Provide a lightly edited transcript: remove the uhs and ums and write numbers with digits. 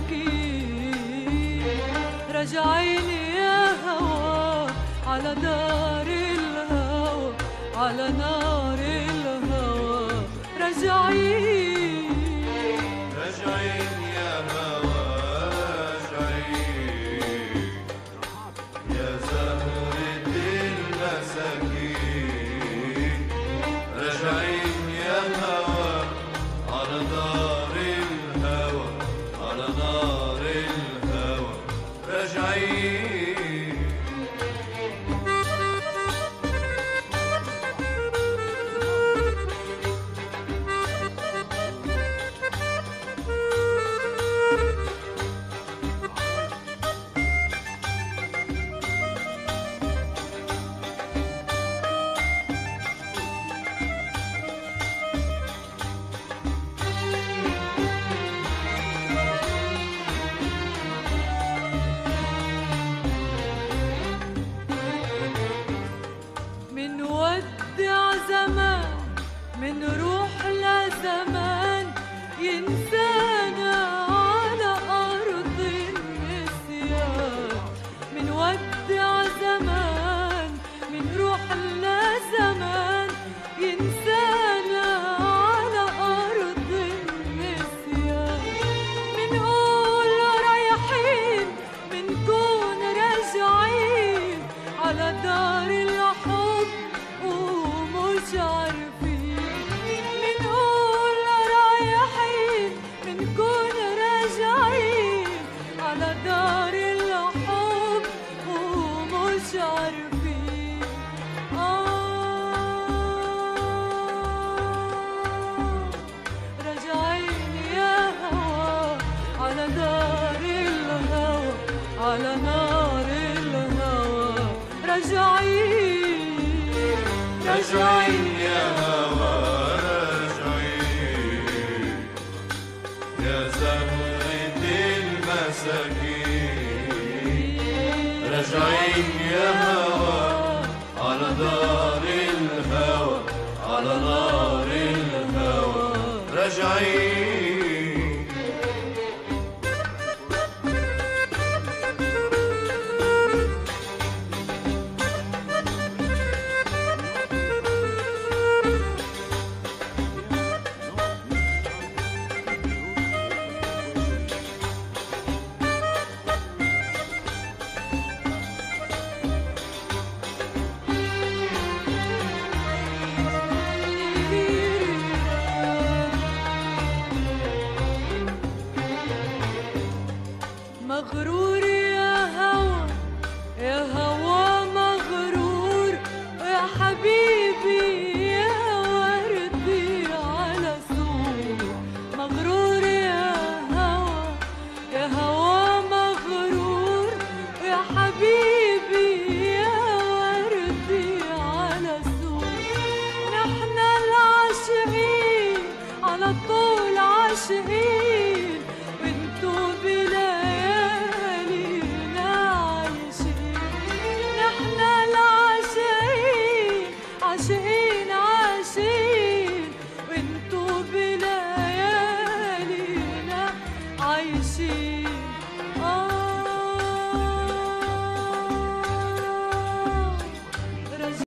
مساكين راجعين يا هوا على نار الهوى، على نار الهوى راجعين، راجعين يا هوا راجعين يا زهرة المساكين، راجعين يا هوا على نار الهوى، على نار الهوى راجعين. منودع زمان منروح لزمان ينسانا على أرض النسيان، منودع زمان منروح لزمان ينسانا على أرض النسيان، منقول رايحين منكون راجعين على دار الحب ومش عارفين، منقول رايحين منكون راجعين على دار الحب ومش عارفين. راجعين يا هوا على دار الهوى، على نار الهوى راجعين، راجعين يا هوا راجعين يا زهرة المساكين، راجعين يا هوا على دار الهوى، على نار الهوى راجعين. مغرور يا هوا يا هوا مغرور، يا حبيبي يا وردي على سور، مغرور يا هوا مغرور، يا حبيبي يا وردي على سور، نحن العاشقين على طول عاشقين وانتو بليالينا عايشين، نحن العاشقين عاشقين عاشقين وانتو بليالينا عايشين.